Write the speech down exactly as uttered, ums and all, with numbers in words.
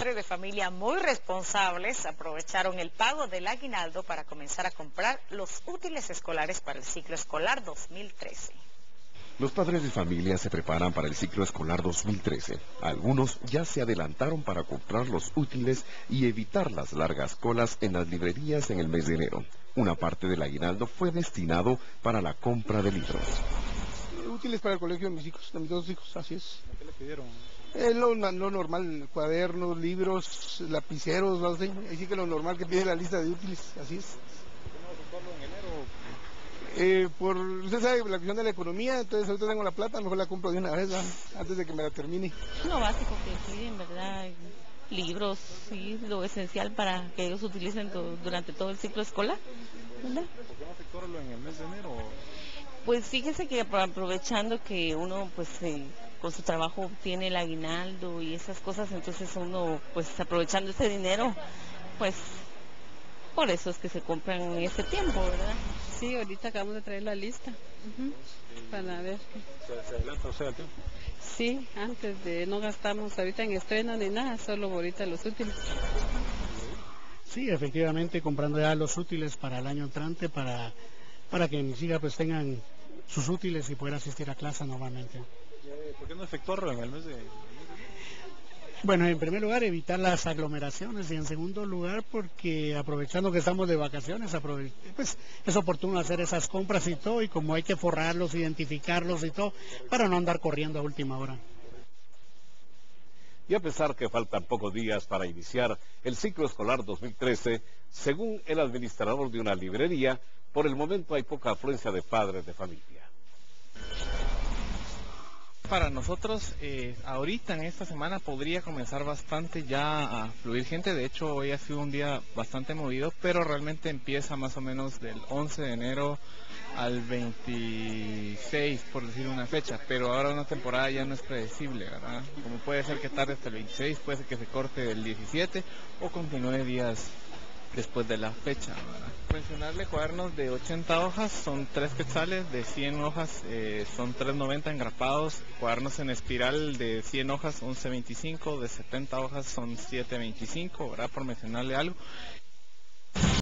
padres de familia muy responsables aprovecharon el pago del aguinaldo para comenzar a comprar los útiles escolares para el ciclo escolar dos mil trece. Los padres de familia se preparan para el ciclo escolar dos mil trece. Algunos ya se adelantaron para comprar los útiles y evitar las largas colas en las librerías en el mes de enero. Una parte del aguinaldo fue destinado para la compra de libros. Útiles para el colegio de mis hijos, de mis dos hijos, así es. ¿Qué le pidieron? Eh, lo, lo normal, cuadernos, libros, lapiceros, no sé, así que lo normal que pide la lista de útiles, así es. ¿Por qué no comprarlo en enero? Eh, por, usted sabe, la cuestión de la economía, entonces ahorita tengo la plata, mejor la compro de una vez, ¿verdad? Antes de que me la termine. Lo básico que piden, ¿verdad? Libros, sí, lo esencial para que ellos utilicen to, durante todo el ciclo escolar, ¿verdad? ¿Por qué no efectuarlo en el mes de enero? Pues fíjese que aprovechando que uno pues eh, con su trabajo obtiene el aguinaldo y esas cosas, entonces uno pues aprovechando ese dinero, pues por eso es que se compran en ese tiempo, ¿verdad? Sí, ahorita acabamos de traer la lista uh-huh, para ver qué. ¿Se, se adelanta usted al tiempo? Sí, antes de no gastamos ahorita en estreno ni nada, solo ahorita los útiles. Sí, efectivamente, comprando ya los útiles para el año entrante, para, para que mis hijas pues tengan sus útiles y poder asistir a clase normalmente. ¿Por qué no efectuarlo en el mes de...? Bueno, en primer lugar, evitar las aglomeraciones y en segundo lugar, porque aprovechando que estamos de vacaciones, aprove pues es oportuno hacer esas compras y todo, y como hay que forrarlos, identificarlos y todo, para no andar corriendo a última hora. Y a pesar que faltan pocos días para iniciar el ciclo escolar dos mil trece, según el administrador de una librería, por el momento hay poca afluencia de padres de familia. Para nosotros, eh, ahorita en esta semana podría comenzar bastante ya a fluir gente. De hecho, hoy ha sido un día bastante movido, pero realmente empieza más o menos del once de enero al veintiséis, por decir una fecha. Pero ahora una temporada ya no es predecible, ¿verdad? Como puede ser que tarde hasta el veintiséis, puede ser que se corte el diecisiete o continúe días después de la fecha, ¿verdad? Mencionarle cuadernos de ochenta hojas, son tres quetzales, de cien hojas eh, son tres noventa engrapados, cuadernos en espiral de cien hojas, once veinticinco, de setenta hojas son siete veinticinco, ¿verdad? Por mencionarle algo.